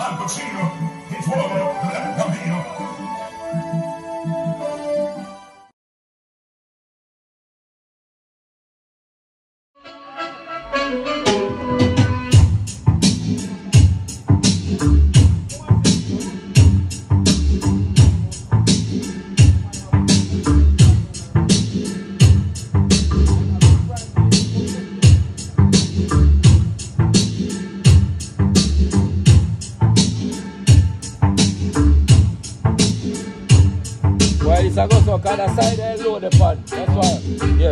I go so kind of side and load the pan. That's why. Yeah.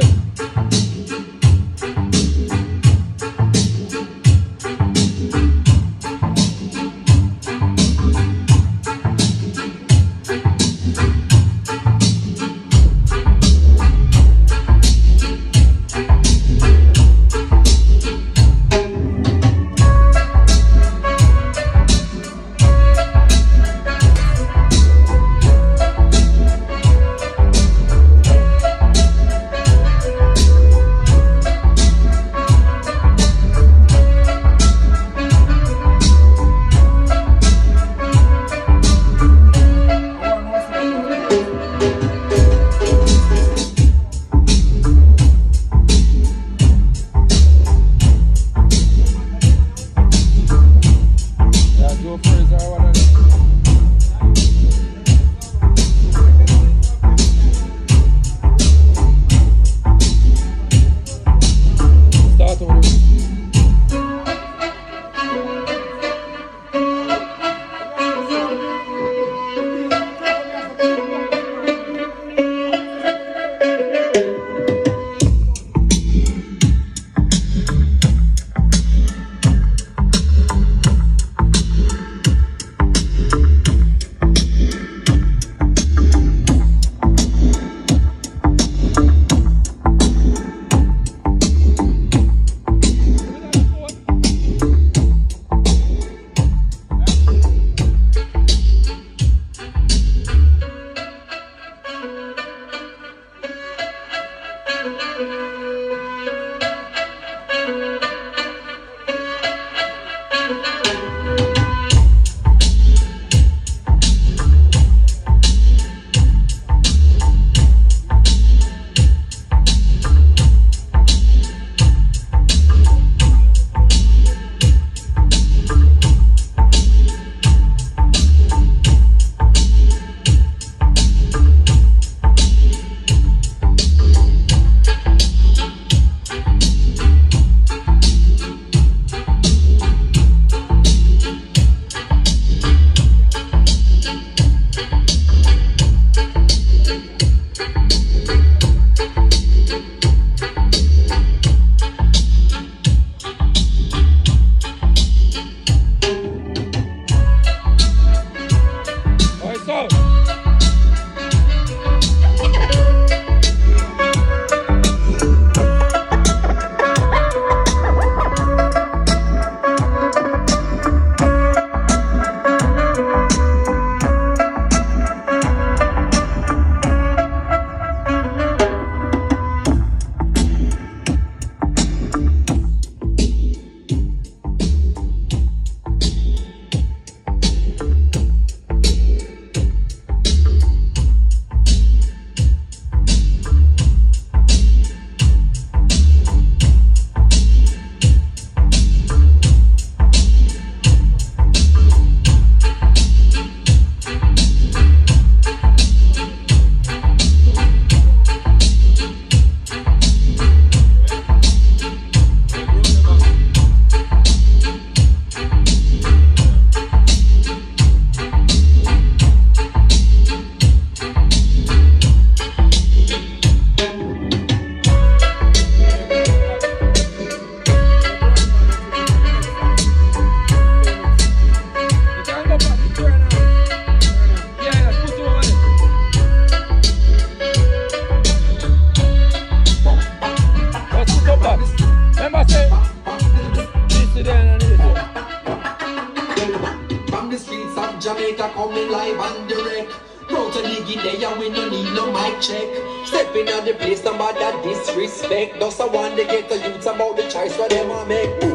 Jamaica coming live and direct. Proud to dig in there and we no need no mic check. Stepping on the place, somebody that disrespect. Just I want to get the youths about the choice for them I make.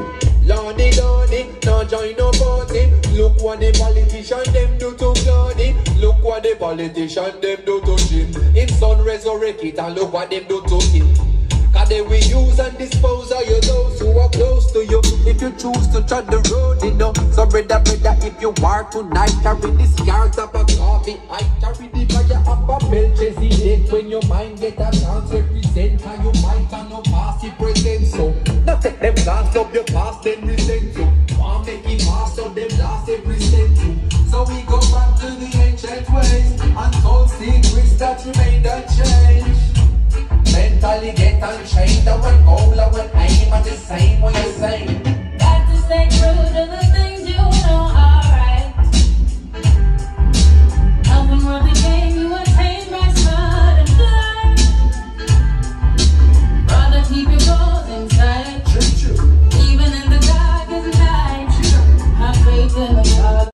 Lordy, now join no party. Look what the politician them do to Bloody. Look what the politician them do to Jim. Him son resurrect it and look what them do to him. Cause they will use and dispose of you, those who are close to you. If you choose to tread the road, you know. So brother, if you are tonight, carry this yard up a coffee. I carry the fire up a Melchizedek. When your mind get a chance represent, and you might have no past it present. So now take them glance up your past, then resent you. Want make it fast, so them last every cent you. So we go back to the ancient ways, untold secrets that remain unchanged. Mentally get unchained, our goal, our aim are the same, what you're saying. Got to stay true to the things you know are right. Open world the game, you attain by smart and blind. Rather keep your goals inside, even in the darkest night. Have faith in the God.